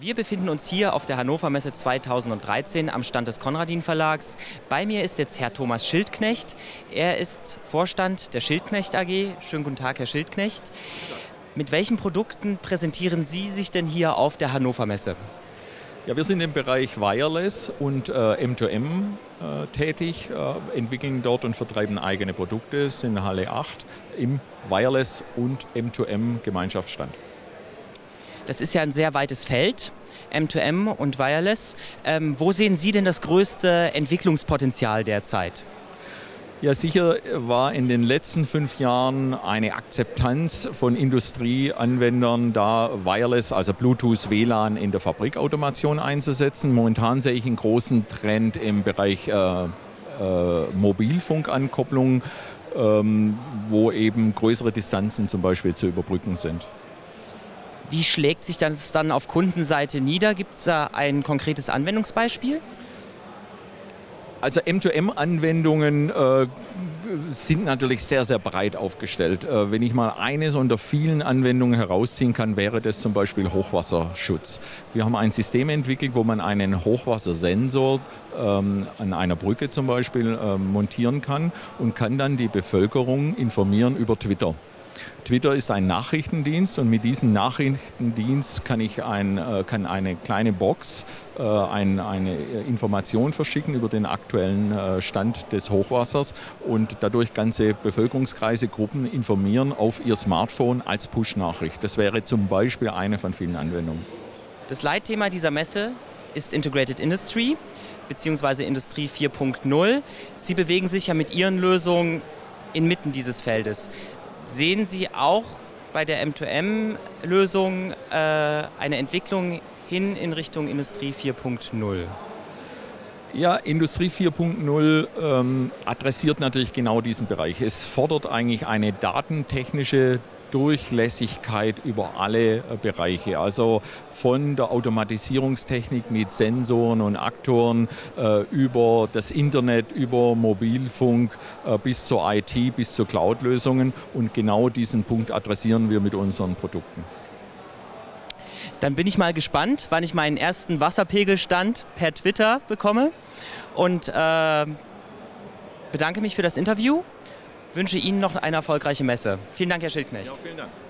Wir befinden uns hier auf der Hannover Messe 2013 am Stand des Konradin Verlags. Bei mir ist jetzt Herr Thomas Schildknecht. Er ist Vorstand der Schildknecht AG. Schönen guten Tag, Herr Schildknecht. Mit welchen Produkten präsentieren Sie sich denn hier auf der Hannover Messe? Ja, wir sind im Bereich Wireless und M2M tätig, entwickeln dort und vertreiben eigene Produkte, sind in Halle 8 im Wireless und M2M Gemeinschaftsstand. Das ist ja ein sehr weites Feld, M2M und Wireless. Wo sehen Sie denn das größte Entwicklungspotenzial derzeit? Ja, sicher war in den letzten 5 Jahren eine Akzeptanz von Industrieanwendern da, Wireless, also Bluetooth, WLAN in der Fabrikautomation einzusetzen. Momentan sehe ich einen großen Trend im Bereich Mobilfunkankopplung, wo eben größere Distanzen zum Beispiel zu überbrücken sind. Wie schlägt sich das dann auf Kundenseite nieder? Gibt es da ein konkretes Anwendungsbeispiel? Also M2M-Anwendungen sind natürlich sehr, sehr breit aufgestellt. Wenn ich mal eines unter vielen Anwendungen herausziehen kann, wäre das zum Beispiel Hochwasserschutz. Wir haben ein System entwickelt, wo man einen Hochwassersensor an einer Brücke zum Beispiel montieren kann und kann dann die Bevölkerung informieren über Twitter. Twitter ist ein Nachrichtendienst und mit diesem Nachrichtendienst kann eine kleine Box eine Information verschicken über den aktuellen Stand des Hochwassers und dadurch ganze Bevölkerungskreise, Gruppen informieren auf ihr Smartphone als Push-Nachricht. Das wäre zum Beispiel eine von vielen Anwendungen. Das Leitthema dieser Messe ist Integrated Industry bzw. Industrie 4.0. Sie bewegen sich ja mit Ihren Lösungen inmitten dieses Feldes. Sehen Sie auch bei der M2M-Lösung eine Entwicklung hin in Richtung Industrie 4.0? Ja, Industrie 4.0 adressiert natürlich genau diesen Bereich. Es fordert eigentlich eine datentechnische Durchlässigkeit über alle Bereiche, also von der Automatisierungstechnik mit Sensoren und Aktoren über das Internet, über Mobilfunk bis zur IT, bis zu Cloud-Lösungen und genau diesen Punkt adressieren wir mit unseren Produkten. Dann bin ich mal gespannt, wann ich meinen ersten Wasserpegelstand per Twitter bekomme und bedanke mich für das Interview. Wünsche Ihnen noch eine erfolgreiche Messe. Vielen Dank, Herr Schildknecht. Ja, vielen Dank.